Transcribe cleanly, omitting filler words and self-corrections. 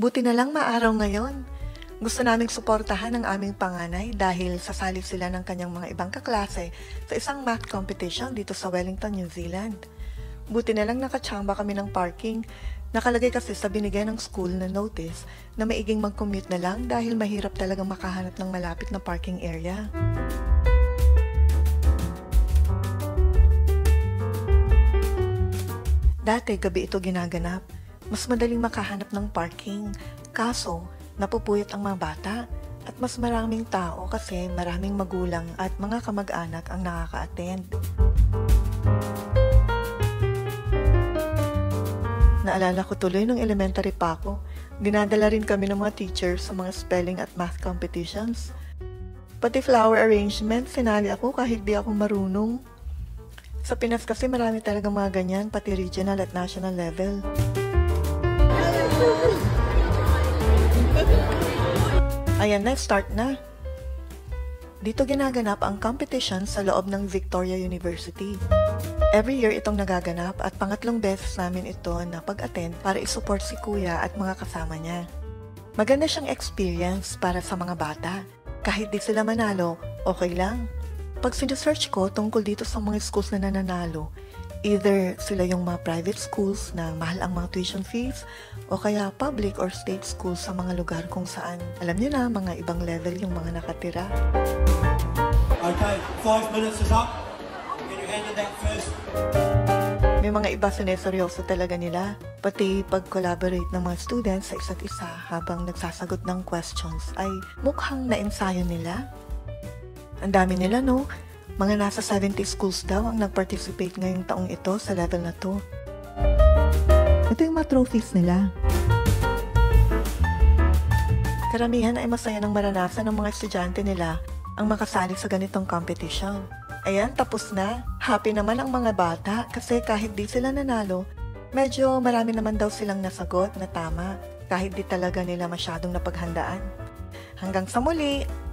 Buti na lang maaraw ngayon. Gusto naming suportahan ang aming panganay dahil sasali sila ng kanyang mga ibang kaklase sa isang math competition dito sa Wellington, New Zealand. Buti na lang nakatsamba kami ng parking. Nakalagay kasi sa binigay ng school na notice na maiging mag-commute na lang dahil mahirap talagang makahanap ng malapit na parking area. Dati gabi ito ginaganap. Mas madaling makahanap ng parking. Kaso, napupuyat ang mga bata at mas maraming tao kasi maraming magulang at mga kamag-anak ang nakaka-attend. Naalala ko tuloy nung elementary pa ako, dinadala rin kami ng mga teachers sa mga spelling at math competitions. Pati flower arrangement, sinali ako kahit di ako marunong. Sa Pinas kasi marami talagang mga ganyan, pati regional at national level. Ayan na, start na. Dito ginaganap ang competition sa loob ng Victoria University. Every year itong nagaganap at pangatlong beses namin ito na pag-attend para isupport si kuya at mga kasama niya. Maganda siyang experience para sa mga bata. Kahit di sila manalo, okay lang. Pag sinesearch ko tungkol dito sa mga schools na nananalo, either sila yung mga private schools na mahal ang mga tuition fees o kaya public or state schools sa mga lugar kung saan, alam niyo na, mga ibang level yung mga nakatira. Okay, 5 minutes is up. Get your hand on that first. May mga iba sineseryoso talaga nila, pati pag-collaborate ng mga students sa isa't isa habang nagsasagot ng questions ay mukhang na-ensayo nila. Ang dami nila, no? Mga nasa 70 schools daw ang nag-participate ngayong taong ito sa level na to. Ito yung mga trophies nila. Karamihan ay masaya ng maranasan ng mga estudyante nila ang makasali sa ganitong competition. Ayan, tapos na. Happy naman ang mga bata kasi kahit di sila nanalo, medyo marami naman daw silang nasagot na tama kahit di talaga nila masyadong napaghandaan. Hanggang sa muli!